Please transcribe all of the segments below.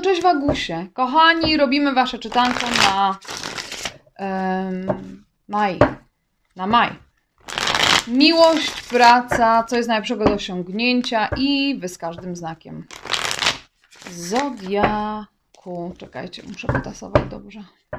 cześć Wagusie. Kochani, robimy wasze czytanko na maj. Na maj. Miłość, praca, co jest najlepszego do osiągnięcia i wy z każdym znakiem. Zodiaku. Czekajcie, muszę potasować dobrze.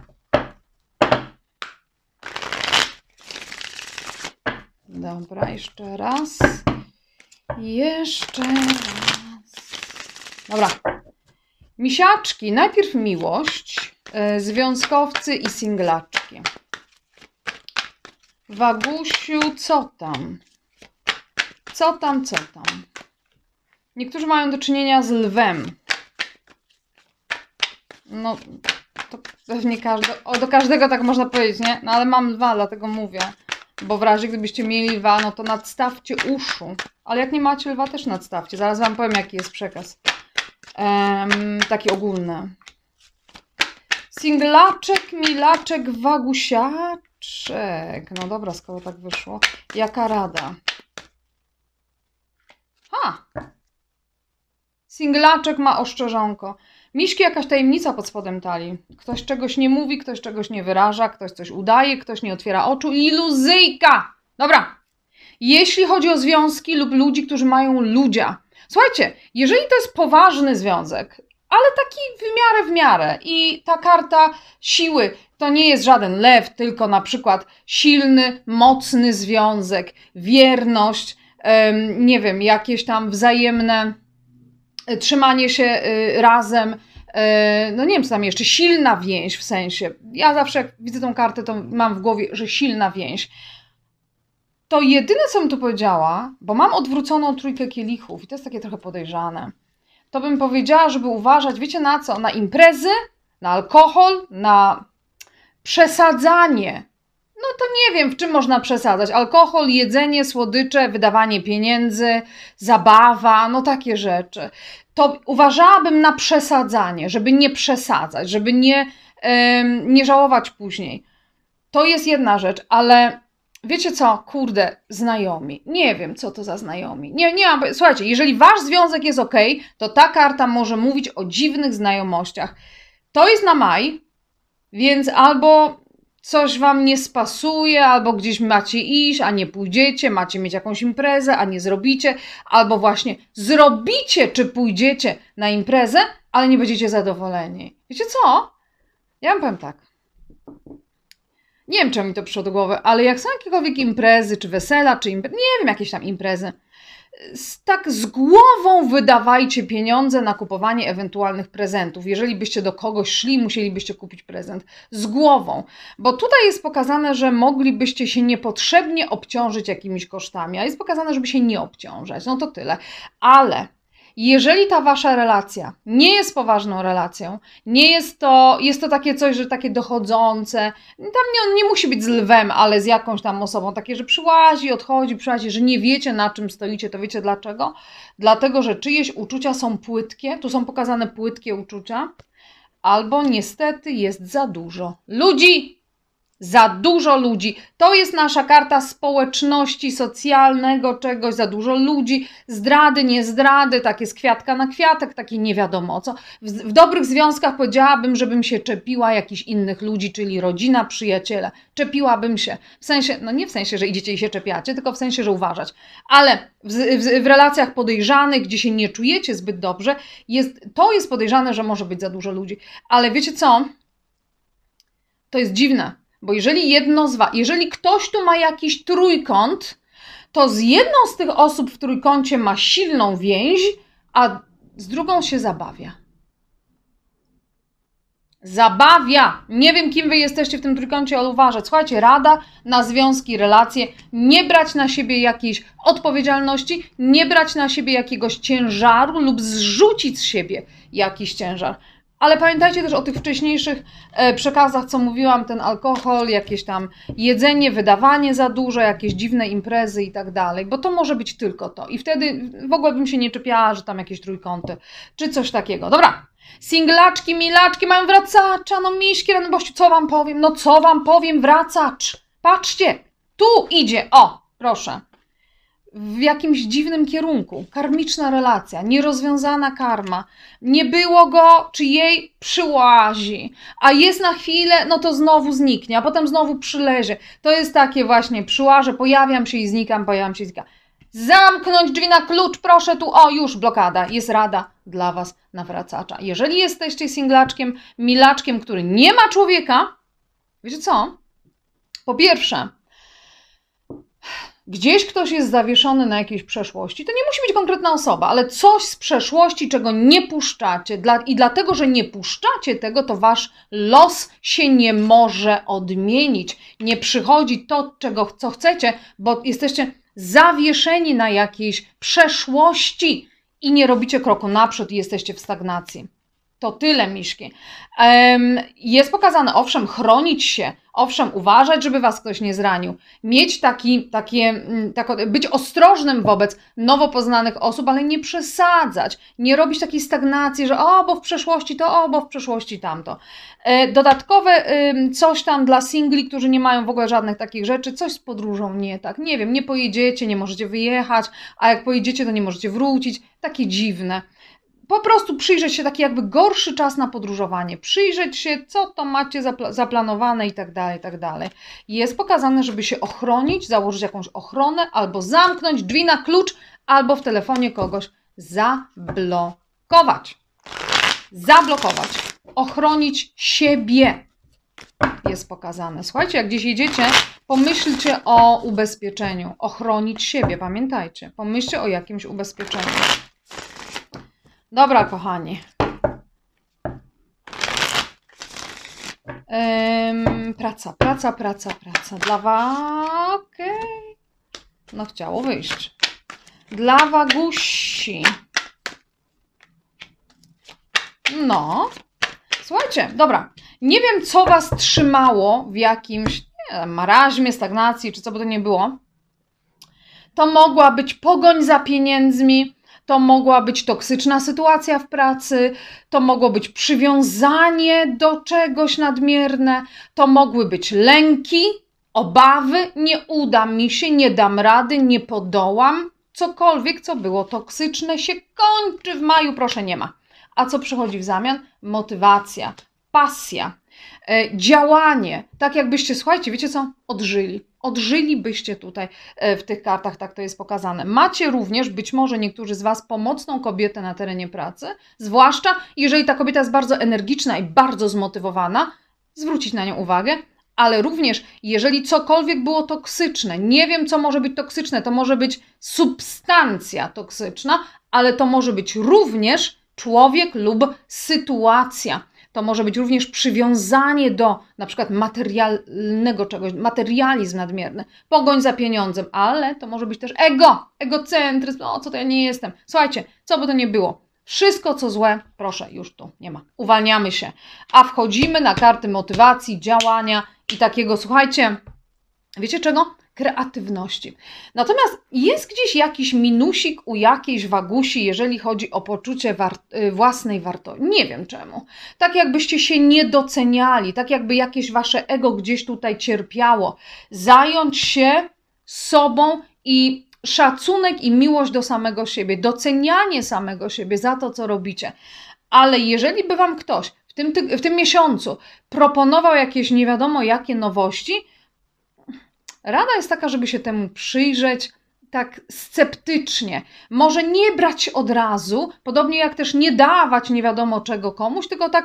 Dobra, jeszcze raz. Jeszcze raz. Dobra. Misiaczki. Najpierw miłość, związkowcy i singlaczki. Wagusiu, co tam? Co tam, co tam? Niektórzy mają do czynienia z lwem. No, to pewnie do każdego tak można powiedzieć, nie? No ale mam lwa, dlatego mówię. Bo w razie gdybyście mieli lwa, no to nadstawcie uszu. Ale jak nie macie lwa, też nadstawcie. Zaraz wam powiem, jaki jest przekaz. Taki ogólny. Singlaczek, milaczek, wagusiaczek. No dobra, skoro tak wyszło. Jaka rada? Singlaczek ma oszczerzonko. Miśki, jakaś tajemnica pod spodem talii. Ktoś czegoś nie mówi, ktoś czegoś nie wyraża, ktoś coś udaje, ktoś nie otwiera oczu. Iluzyjka! Dobra. Jeśli chodzi o związki lub ludzi, którzy mają ludzia. Słuchajcie, jeżeli to jest poważny związek, ale taki w miarę i ta karta siły to nie jest żaden lew, tylko na przykład silny, mocny związek, wierność, nie wiem, jakieś tam wzajemne trzymanie się razem, no nie wiem co tam jeszcze, silna więź w sensie. Ja zawsze jak widzę tą kartę, to mam w głowie, że silna więź. To jedyne, co bym tu powiedziała, bo mam odwróconą trójkę kielichów i to jest takie trochę podejrzane, to bym powiedziała, żeby uważać, wiecie na co? Na imprezy, na alkohol, na przesadzanie. No to nie wiem, w czym można przesadzać. Alkohol, jedzenie, słodycze, wydawanie pieniędzy, zabawa, no takie rzeczy. To uważałabym na przesadzanie, żeby nie przesadzać, żeby nie żałować później. To jest jedna rzecz, ale wiecie co? Kurde, znajomi. Nie wiem, co to za znajomi. Słuchajcie, jeżeli wasz związek jest ok, to ta karta może mówić o dziwnych znajomościach. To jest na maj, więc albo coś wam nie spasuje, albo gdzieś macie iść, a nie pójdziecie, macie mieć jakąś imprezę, a nie zrobicie, albo właśnie zrobicie, czy pójdziecie na imprezę, ale nie będziecie zadowoleni. Wiecie co? Ja wam powiem tak. Nie wiem, czemu mi to przyszło do głowy, ale jak są jakiekolwiek imprezy, czy wesela, czy nie wiem, jakieś tam imprezy, tak z głową wydawajcie pieniądze na kupowanie ewentualnych prezentów. Jeżeli byście do kogoś szli, musielibyście kupić prezent. Z głową. Bo tutaj jest pokazane, że moglibyście się niepotrzebnie obciążyć jakimiś kosztami, a jest pokazane, żeby się nie obciążać. No to tyle. Ale jeżeli ta wasza relacja nie jest poważną relacją, jest to takie coś, że takie dochodzące, tam nie musi być z lwem, ale z jakąś tam osobą, takie, że przyłazi, odchodzi, że nie wiecie, na czym stoicie, to wiecie dlaczego? Dlatego, że czyjeś uczucia są płytkie, tu są pokazane płytkie uczucia, albo niestety jest za dużo ludzi. Za dużo ludzi. To jest nasza karta społeczności, socjalnego czegoś, za dużo ludzi, zdrady, nie zdrady, takie z kwiatka na kwiatek, takie nie wiadomo co. W dobrych związkach powiedziałabym, żebym się czepiła jakichś innych ludzi, czyli rodzina, przyjaciele. Czepiłabym się. W sensie, no nie w sensie, że idziecie i się czepiacie, tylko w sensie, że uważać. Ale w relacjach podejrzanych, gdzie się nie czujecie zbyt dobrze, to jest podejrzane, że może być za dużo ludzi. Ale wiecie co? To jest dziwne. Bo jeżeli ktoś tu ma jakiś trójkąt, to z jedną z tych osób w trójkącie ma silną więź, a z drugą się zabawia. Zabawia! Nie wiem, kim wy jesteście w tym trójkącie, ale uważać. Słuchajcie, rada na związki, relacje, nie brać na siebie jakiejś odpowiedzialności, nie brać na siebie jakiegoś ciężaru lub zrzucić z siebie jakiś ciężar. Ale pamiętajcie też o tych wcześniejszych przekazach, co mówiłam, ten alkohol, jakieś tam jedzenie, wydawanie za dużo, jakieś dziwne imprezy i tak dalej, bo to może być tylko to. I wtedy w ogóle bym się nie czepiała, że tam jakieś trójkąty, czy coś takiego. Dobra, singlaczki, milaczki mają wracacza, no miśki, no bościu, co wam powiem? No co wam powiem, wracacz. Patrzcie, tu idzie, o, proszę. w jakimś dziwnym kierunku. Karmiczna relacja, nierozwiązana karma. Nie było go, czy jej przyłazi. A jest na chwilę, no to znowu zniknie, a potem znowu przylezie. To jest takie właśnie przyłaże, pojawiam się i znikam, pojawiam się i znikam. Zamknąć drzwi na klucz, proszę tu, o już blokada, jest rada dla Was nawracacza. Jeżeli jesteście singlaczkiem, milaczkiem, który nie ma człowieka, wiecie co? Po pierwsze, gdzieś ktoś jest zawieszony na jakiejś przeszłości, to nie musi być konkretna osoba, ale coś z przeszłości, czego nie puszczacie. I dlatego, że nie puszczacie tego, to Wasz los się nie może odmienić. Nie przychodzi to, co chcecie, bo jesteście zawieszeni na jakiejś przeszłości i nie robicie kroku naprzód i jesteście w stagnacji. To tyle, miszki. Jest pokazane, owszem, chronić się, owszem, uważać, żeby Was ktoś nie zranił, mieć być ostrożnym wobec nowo poznanych osób, ale nie przesadzać, nie robić takiej stagnacji, że bo w przeszłości to, bo w przeszłości tamto. Dodatkowe coś tam dla singli, którzy nie mają w ogóle żadnych takich rzeczy, coś z podróżą nie tak, nie wiem, nie pojedziecie, nie możecie wyjechać, a jak pojedziecie, to nie możecie wrócić, takie dziwne. Po prostu przyjrzeć się, taki jakby gorszy czas na podróżowanie, przyjrzeć się, co to macie zaplanowane i tak dalej, i tak dalej. Jest pokazane, żeby się ochronić, założyć jakąś ochronę, albo zamknąć drzwi na klucz, albo w telefonie kogoś zablokować. Zablokować. Ochronić siebie. Jest pokazane. Słuchajcie, jak gdzieś jedziecie, pomyślcie o ubezpieczeniu. Ochronić siebie, pamiętajcie. Pomyślcie o jakimś ubezpieczeniu. Dobra, kochani. Praca. Dla was... Okej. No chciało wyjść. Dla wagusi. No. Słuchajcie, dobra. Nie wiem, co Was trzymało w jakimś maraźmie, stagnacji, czy co by to nie było. To mogła być pogoń za pieniędzmi, to mogła być toksyczna sytuacja w pracy, to mogło być przywiązanie do czegoś nadmierne, to mogły być lęki, obawy, nie uda mi się, nie dam rady, nie podołam. Cokolwiek, co było toksyczne, się kończy w maju, proszę, nie ma. A co przychodzi w zamian? Motywacja, pasja, działanie. Tak jakbyście, słuchajcie, wiecie co? Odżylibyście tutaj w tych kartach, tak to jest pokazane. Macie również, być może niektórzy z Was, pomocną kobietę na terenie pracy, zwłaszcza jeżeli ta kobieta jest bardzo energiczna i bardzo zmotywowana, zwrócić na nią uwagę, ale również jeżeli cokolwiek było toksyczne, nie wiem, co może być toksyczne, to może być substancja toksyczna, ale to może być również człowiek lub sytuacja. To może być również przywiązanie do na przykład materialnego czegoś, materializm nadmierny, pogoń za pieniądzem, ale to może być też egocentryzm, co to ja nie jestem. Słuchajcie, co by to nie było. Wszystko, co złe, proszę, już tu nie ma. Uwalniamy się, a wchodzimy na karty motywacji, działania i takiego, słuchajcie, wiecie czego? Kreatywności. Natomiast jest gdzieś jakiś minusik u jakiejś wagusi, jeżeli chodzi o poczucie własnej wartości. Nie wiem czemu. Tak jakbyście się nie doceniali, tak jakby jakieś wasze ego gdzieś tutaj cierpiało. Zająć się sobą i szacunek i miłość do samego siebie, docenianie samego siebie za to, co robicie. Ale jeżeli by Wam ktoś w tym miesiącu proponował jakieś nie wiadomo jakie nowości, rada jest taka, żeby się temu przyjrzeć tak sceptycznie. Może nie brać od razu, podobnie jak też nie dawać nie wiadomo czego komuś, tylko tak,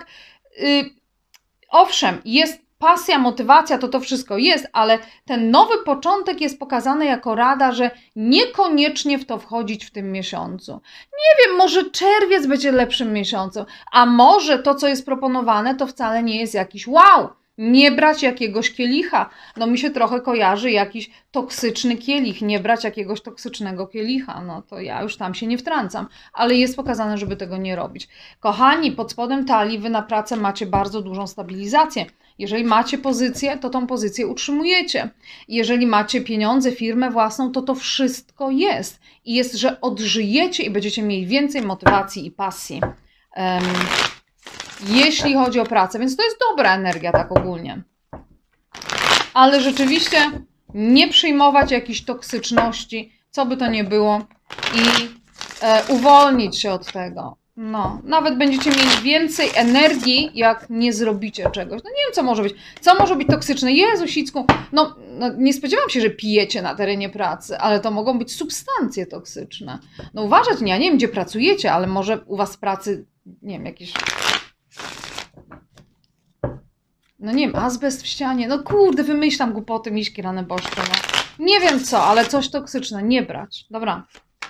owszem, jest pasja, motywacja, to wszystko jest, ale ten nowy początek jest pokazany jako rada, że niekoniecznie w to wchodzić w tym miesiącu. Nie wiem, może czerwiec będzie lepszym miesiącem, a może to, co jest proponowane, to wcale nie jest jakiś wow. Nie brać jakiegoś kielicha. No mi się trochę kojarzy jakiś toksyczny kielich. Nie brać jakiegoś toksycznego kielicha. No to ja już tam się nie wtrącam. Ale jest pokazane, żeby tego nie robić. Kochani, pod spodem talii Wy na pracę macie bardzo dużą stabilizację. Jeżeli macie pozycję, to tą pozycję utrzymujecie. Jeżeli macie pieniądze, firmę własną, to wszystko jest. I jest, że odżyjecie i będziecie mieli więcej motywacji i pasji. Jeśli chodzi o pracę, więc to jest dobra energia tak ogólnie. Ale rzeczywiście nie przyjmować jakichś toksyczności, co by to nie było i uwolnić się od tego. No, nawet będziecie mieli więcej energii, jak nie zrobicie czegoś. No nie wiem, co może być. Co może być toksyczne? Jezu, Sicku, no nie spodziewam się, że pijecie na terenie pracy, ale to mogą być substancje toksyczne. No uważać, ja nie wiem, gdzie pracujecie, ale może u was w pracy, nie wiem, jakieś... No nie wiem, azbest w ścianie. No kurde, wymyślam głupoty, miśki rane bożkie, no. Nie wiem co, ale coś toksyczne, nie brać. Dobra.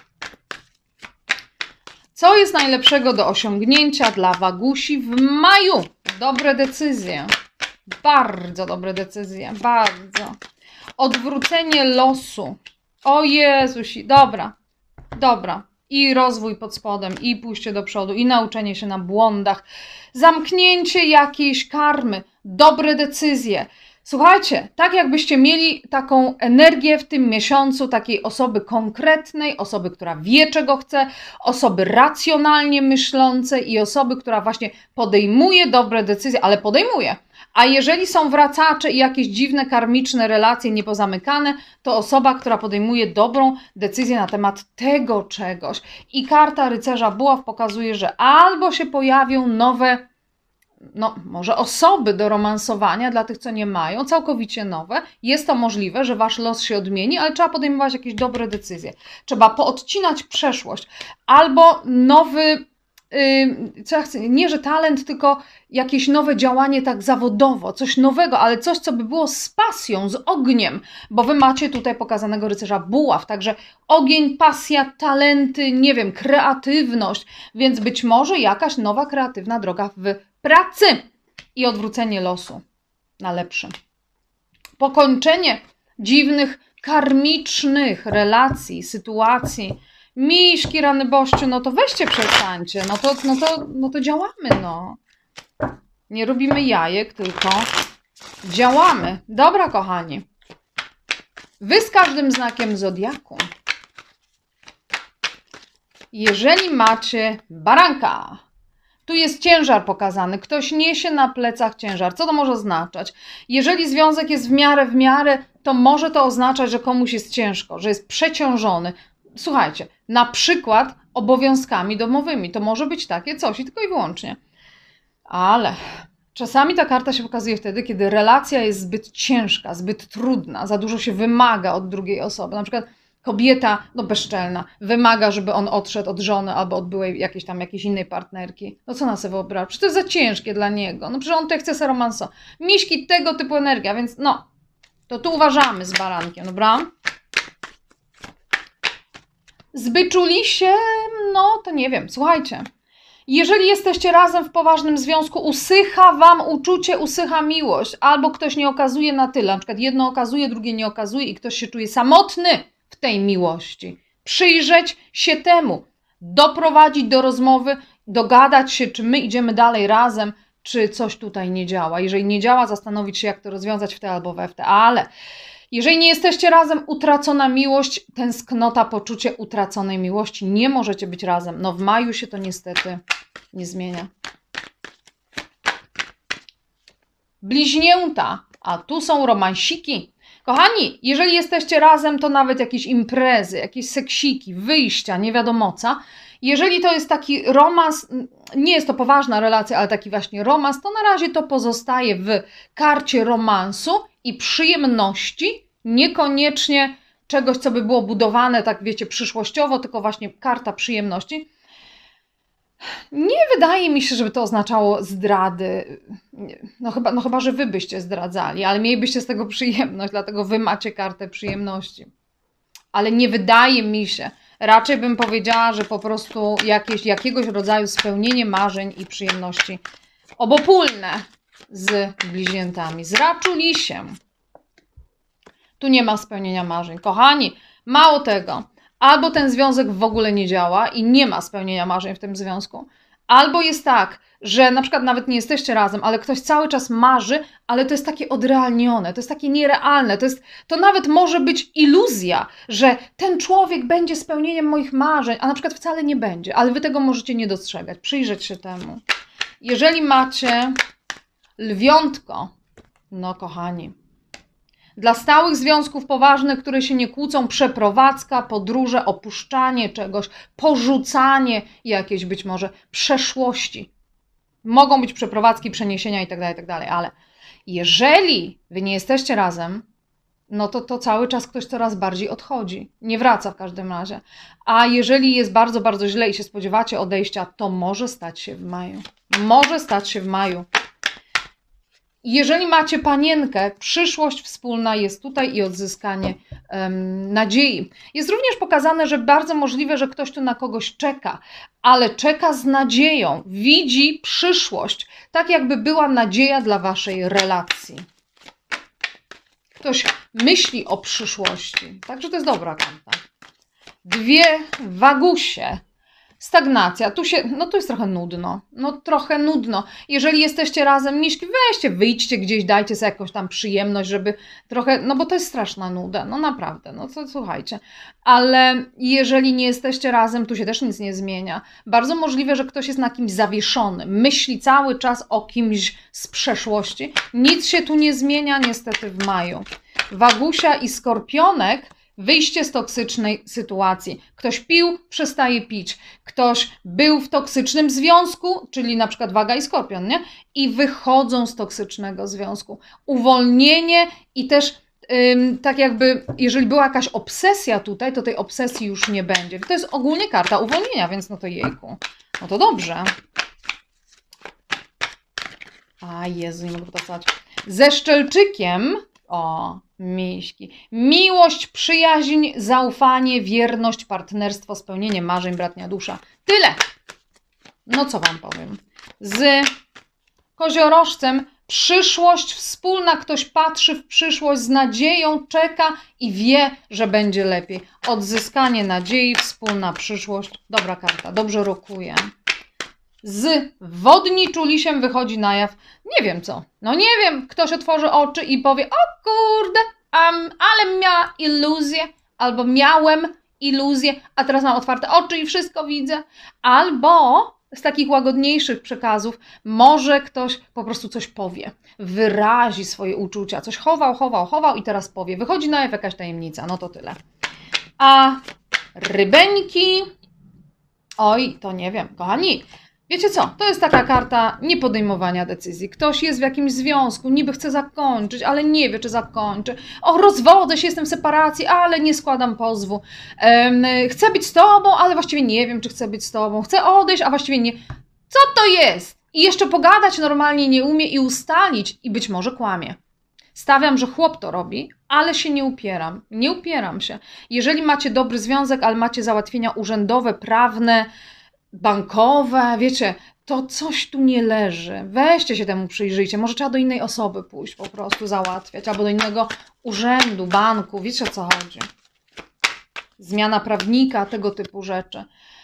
Co jest najlepszego do osiągnięcia dla wagusi w maju? Dobre decyzje. Bardzo dobre decyzje. Bardzo. Odwrócenie losu. O Jezusi. Dobra. Dobra. I rozwój pod spodem, i pójście do przodu, i nauczenie się na błądach. Zamknięcie jakiejś karmy. Dobre decyzje. Słuchajcie, tak jakbyście mieli taką energię w tym miesiącu, takiej osoby konkretnej, osoby, która wie, czego chce, osoby racjonalnie myślącej i osoby, która właśnie podejmuje dobre decyzje, ale podejmuje. A jeżeli są wracacze i jakieś dziwne, karmiczne relacje niepozamykane, to osoba, która podejmuje dobrą decyzję na temat tego czegoś. I karta rycerza buław pokazuje, że albo się pojawią nowe, no może osoby do romansowania dla tych, co nie mają, całkowicie nowe. Jest to możliwe, że wasz los się odmieni, ale trzeba podejmować jakieś dobre decyzje. Trzeba poodcinać przeszłość. Albo nowy, co ja chcę, nie że talent, tylko jakieś nowe działanie tak zawodowo, coś nowego, ale coś, co by było z pasją, z ogniem, bo wy macie tutaj pokazanego rycerza buław, także ogień, pasja, talenty, nie wiem, kreatywność, więc być może jakaś nowa kreatywna droga w pracy i odwrócenie losu na lepszy. Pokończenie dziwnych, karmicznych relacji, sytuacji. Miśki, rany bościu, no to weźcie, przestańcie, no to działamy, no. Nie robimy jajek, tylko działamy. Dobra, kochani. Wy z każdym znakiem zodiaku. Jeżeli macie baranka, tu jest ciężar pokazany. Ktoś niesie na plecach ciężar. Co to może oznaczać? Jeżeli związek jest w miarę, to może to oznaczać, że komuś jest ciężko, że jest przeciążony. Słuchajcie, na przykład obowiązkami domowymi. To może być takie coś i tylko i wyłącznie. Ale czasami ta karta się pokazuje wtedy, kiedy relacja jest zbyt ciężka, zbyt trudna, za dużo się wymaga od drugiej osoby. Na przykład kobieta, no bezczelna, wymaga, żeby on odszedł od żony albo od byłej jakiejś innej partnerki. No co na sobie wyobraża? Przecież to jest za ciężkie dla niego. No przecież on tutaj chce se romanso. Miśki, tego typu energia, więc no, to tu uważamy z barankiem, dobra? Zbyczuli się, no to nie wiem, słuchajcie. Jeżeli jesteście razem w poważnym związku, usycha wam uczucie, usycha miłość, albo ktoś nie okazuje na tyle, na przykład jedno okazuje, drugie nie okazuje i ktoś się czuje samotny w tej miłości. Przyjrzeć się temu, doprowadzić do rozmowy, dogadać się, czy my idziemy dalej razem, czy coś tutaj nie działa. Jeżeli nie działa, zastanowić się, jak to rozwiązać w te albo we w te, ale jeżeli nie jesteście razem, utracona miłość, tęsknota, poczucie utraconej miłości, nie możecie być razem. No w maju się to niestety nie zmienia. Bliźnięta, a tu są romansiki. Kochani, jeżeli jesteście razem, to nawet jakieś imprezy, jakieś seksiki, wyjścia, nie wiadomo co. Jeżeli to jest taki romans, nie jest to poważna relacja, ale taki właśnie romans, to na razie to pozostaje w karcie romansu i przyjemności, niekoniecznie czegoś, co by było budowane, tak wiecie, przyszłościowo, tylko właśnie karta przyjemności. Nie wydaje mi się, żeby to oznaczało zdrady. No chyba, że wy byście zdradzali, ale mielibyście z tego przyjemność, dlatego wy macie kartę przyjemności. Ale nie wydaje mi się. Raczej bym powiedziała, że po prostu jakiegoś rodzaju spełnienie marzeń i przyjemności obopólne z bliźniętami, z raczulisiem. Tu nie ma spełnienia marzeń. Kochani, mało tego. Albo ten związek w ogóle nie działa i nie ma spełnienia marzeń w tym związku. Albo jest tak, że na przykład nawet nie jesteście razem, ale ktoś cały czas marzy, ale to jest takie odrealnione, to jest takie nierealne, to nawet może być iluzja, że ten człowiek będzie spełnieniem moich marzeń, a na przykład wcale nie będzie, ale wy tego możecie nie dostrzegać, przyjrzeć się temu. Jeżeli macie lwiątko, no kochani, Dla stałych związków poważnych, które się nie kłócą, przeprowadzka, podróże, opuszczanie czegoś, porzucanie jakiejś być może przeszłości. Mogą być przeprowadzki, przeniesienia itd., ale jeżeli wy nie jesteście razem, no to cały czas ktoś coraz bardziej odchodzi. Nie wraca w każdym razie. A jeżeli jest bardzo, bardzo źle i się spodziewacie odejścia, to może stać się w maju. Może stać się w maju. Jeżeli macie panienkę, przyszłość wspólna jest tutaj i odzyskanie nadziei. Jest również pokazane, że bardzo możliwe, że ktoś tu na kogoś czeka, ale czeka z nadzieją. Widzi przyszłość, tak jakby była nadzieja dla waszej relacji. Ktoś myśli o przyszłości. Także to jest dobra karta. Dwie wagusie. Stagnacja. Tu jest trochę nudno. No trochę nudno. Jeżeli jesteście razem, miśki, weźcie, wyjdźcie gdzieś, dajcie sobie jakąś tam przyjemność, żeby trochę, no bo to jest straszna nuda. No naprawdę, no to słuchajcie. Ale jeżeli nie jesteście razem, tu się też nic nie zmienia. Bardzo możliwe, że ktoś jest na kimś zawieszony. Myśli cały czas o kimś z przeszłości. Nic się tu nie zmienia niestety w maju. Wagusia i Skorpionek. Wyjście z toksycznej sytuacji. Ktoś pił, przestaje pić. Ktoś był w toksycznym związku, czyli na przykład Waga i Skorpion, nie? I wychodzą z toksycznego związku. Uwolnienie i też tak jakby, jeżeli była jakaś obsesja tutaj, to tej obsesji już nie będzie. To jest ogólnie karta uwolnienia, więc no to jejku. No to dobrze. A Jezu, nie mogę pracować. Ze Szczelczykiem, o, miśki. Miłość, przyjaźń, zaufanie, wierność, partnerstwo, spełnienie marzeń, bratnia dusza. Tyle. No co wam powiem. Z Koziorożcem przyszłość wspólna. Ktoś patrzy w przyszłość z nadzieją, czeka i wie, że będzie lepiej. Odzyskanie nadziei, wspólna przyszłość. Dobra karta, dobrze rokuje. Z Wodniczulisiem wychodzi na jaw, nie wiem co, no nie wiem, ktoś otworzy oczy i powie, o kurde, ale miała iluzję, albo miałem iluzję, a teraz mam otwarte oczy i wszystko widzę, albo z takich łagodniejszych przekazów może ktoś po prostu coś powie, wyrazi swoje uczucia, coś chował i teraz powie, wychodzi na jaw jakaś tajemnica, no to tyle. A rybeńki, oj, to nie wiem, kochani, wiecie co, to jest taka karta niepodejmowania decyzji. Ktoś jest w jakimś związku, niby chce zakończyć, ale nie wie, czy zakończy. O, rozwodzę się, jestem w separacji, ale nie składam pozwu. Chcę być z tobą, ale właściwie nie wiem, czy chcę być z tobą. Chcę odejść, a właściwie nie. Co to jest? I jeszcze pogadać normalnie nie umie i ustalić i być może kłamie. Stawiam, że chłop to robi, ale się nie upieram. Nie upieram się. Jeżeli macie dobry związek, ale macie załatwienia urzędowe, prawne, bankowe, wiecie, to coś tu nie leży. Weźcie się temu, przyjrzyjcie. Może trzeba do innej osoby pójść, po prostu załatwiać, albo do innego urzędu, banku, wiecie o co chodzi. Zmiana prawnika, tego typu rzeczy.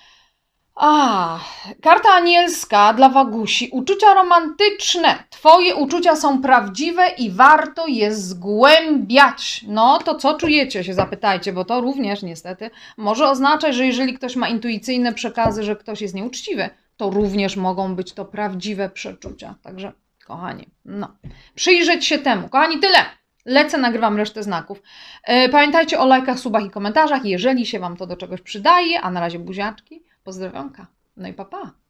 Karta anielska dla Wagusi. Uczucia romantyczne. Twoje uczucia są prawdziwe i warto je zgłębiać. No to co czujecie, się zapytajcie, bo to również niestety może oznaczać, że jeżeli ktoś ma intuicyjne przekazy, że ktoś jest nieuczciwy, to również mogą być to prawdziwe przeczucia. Także kochani, no, przyjrzeć się temu. Kochani, tyle. Lecę, nagrywam resztę znaków. Pamiętajcie o lajkach, subach i komentarzach, jeżeli się wam to do czegoś przydaje, a na razie buziaczki. Pozdrowionka. No i pa, pa.